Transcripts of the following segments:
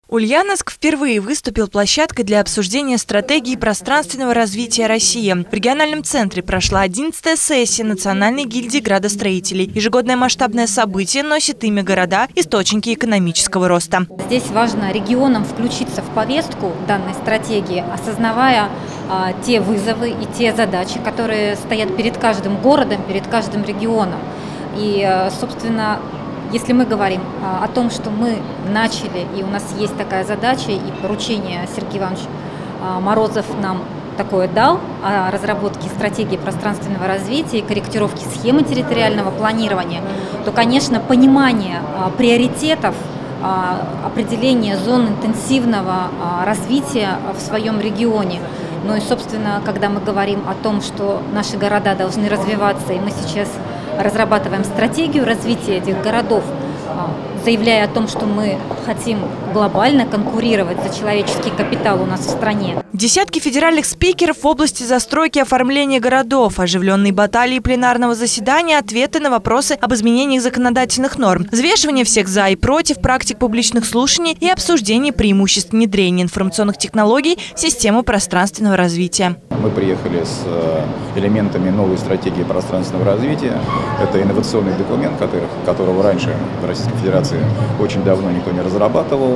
Ульяновск впервые выступил площадкой для обсуждения стратегии пространственного развития России. В региональном центре прошла 11-я сессия Национальной гильдии градостроителей. Ежегодное масштабное событие носит имя города «Источники экономического роста». Здесь важно регионам включиться в повестку данной стратегии, осознавая те вызовы и те задачи, которые стоят перед каждым городом, перед каждым регионом. И, собственно, если мы говорим о том, что мы начали, и у нас есть такая задача, и поручение Сергей Иванович Морозов нам такое дал, о разработке стратегии пространственного развития и корректировки схемы территориального планирования, то, конечно, понимание приоритетов, определение зон интенсивного развития в своем регионе. Ну и, собственно, когда мы говорим о том, что наши города должны развиваться, и мы сейчас разрабатываем стратегию развития этих городов, заявляя о том, что мы хотим глобально конкурировать за человеческий капитал у нас в стране. Десятки федеральных спикеров в области застройки и оформления городов, оживленные баталии пленарного заседания, ответы на вопросы об изменениях законодательных норм, взвешивание всех за и против, практик публичных слушаний и обсуждение преимуществ внедрения информационных технологий в систему пространственного развития. Мы приехали с элементами новой стратегии пространственного развития. Это инновационный документ, которого раньше в Российской Федерации очень давно никто не разрабатывал.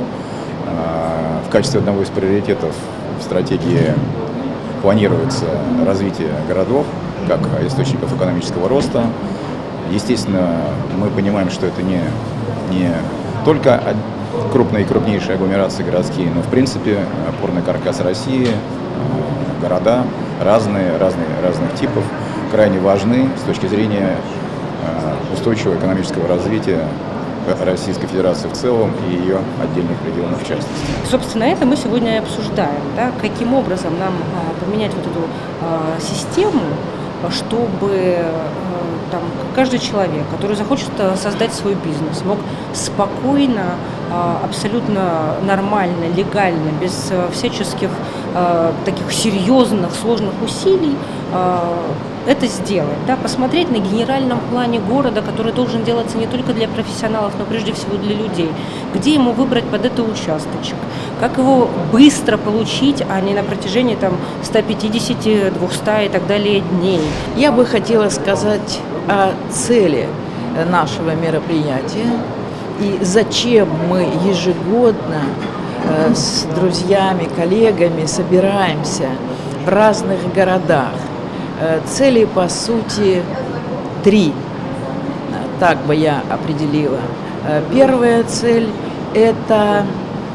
В качестве одного из приоритетов в стратегии планируется развитие городов как источников экономического роста. Естественно, мы понимаем, что это не только крупные и крупнейшие агломерации городские, но в принципе опорный каркас России, города разных типов крайне важны с точки зрения устойчивого экономического развития Российской Федерации в целом и ее отдельных регионов в частности. Собственно, это мы сегодня и обсуждаем, да, каким образом нам поменять вот эту систему, чтобы там, каждый человек, который захочет создать свой бизнес, мог спокойно, абсолютно нормально, легально, без всяческих таких серьезных, сложных усилий это сделать, да, посмотреть на генеральном плане города, который должен делаться не только для профессионалов, но прежде всего для людей, где ему выбрать под это участочек, как его быстро получить, а не на протяжении там 150, 200 и так далее дней. Я бы хотела сказать о цели нашего мероприятия и зачем мы ежегодно с друзьями, коллегами собираемся в разных городах. Цели, по сути, три, так бы я определила. Первая цель – это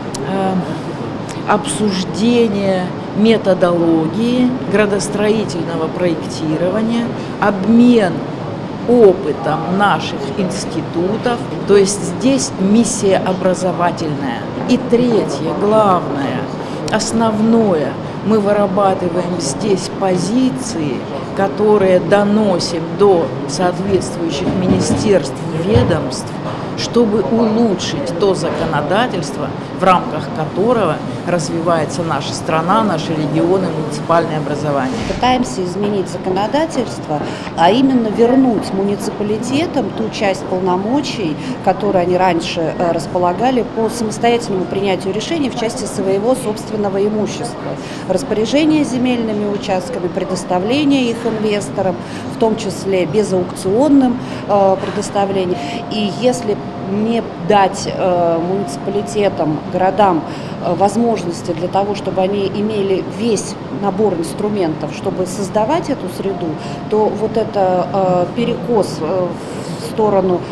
обсуждение методологии градостроительного проектирования, обмен опытом наших институтов, то есть здесь миссия образовательная. И третье, главное, основное, мы вырабатываем здесь позиции, которые доносим до соответствующих министерств и ведомств, чтобы улучшить то законодательство, в рамках которого развивается наша страна, наши регионы, муниципальное образование. Пытаемся изменить законодательство, а именно вернуть муниципалитетам ту часть полномочий, которые они раньше располагали по самостоятельному принятию решений в части своего собственного имущества. Распоряжение земельными участками, предоставление их инвесторам, в том числе безаукционным предоставлением. И если не дать муниципалитетам, городам возможности для того, чтобы они имели весь набор инструментов, чтобы создавать эту среду, то вот это перекос в сторону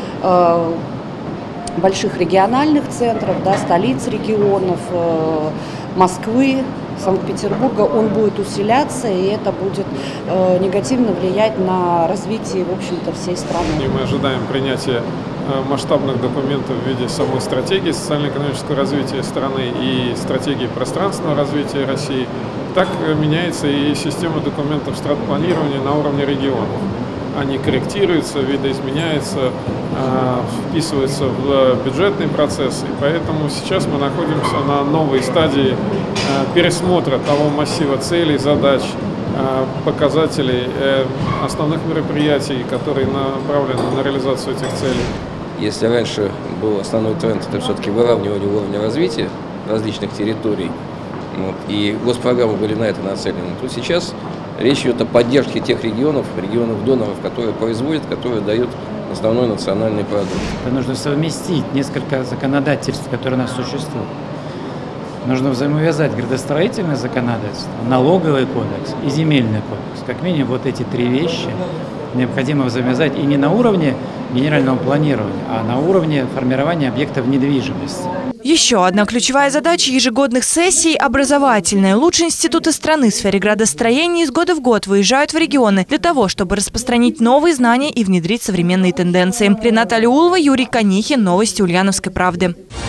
больших региональных центров, да, столиц регионов, Москвы, Санкт-Петербурга, он будет усиляться, и это будет негативно влиять на развитие, в общем-то, всей страны. И мы ожидаем принятия масштабных документов в виде самой стратегии социально-экономического развития страны и стратегии пространственного развития России. Так меняется и система документов стратпланирования на уровне регионов. Они корректируются, видоизменяются, вписываются в бюджетный процесс. И поэтому сейчас мы находимся на новой стадии пересмотра того массива целей, задач, показателей, основных мероприятий, которые направлены на реализацию этих целей. Если раньше был основной тренд, это все-таки выравнивание уровня развития различных территорий, и госпрограммы были на это нацелены, то сейчас речь идет о поддержке тех регионов-доноров, которые производят, которые дают основной национальный продукт. Это нужно совместить несколько законодательств, которые у нас существуют. Нужно взаимовязать градостроительное законодательство, налоговый кодекс и земельный кодекс. Как минимум вот эти три вещи необходимо взаимовязать и не на уровне генерального планирования, а на уровне формирования объектов недвижимости. Еще одна ключевая задача ежегодных сессий – образовательная. Лучшие институты страны в сфере градостроения из года в год выезжают в регионы для того, чтобы распространить новые знания и внедрить современные тенденции. Рената Алиулова, Юрий Конихин. Новости Ульяновской правды.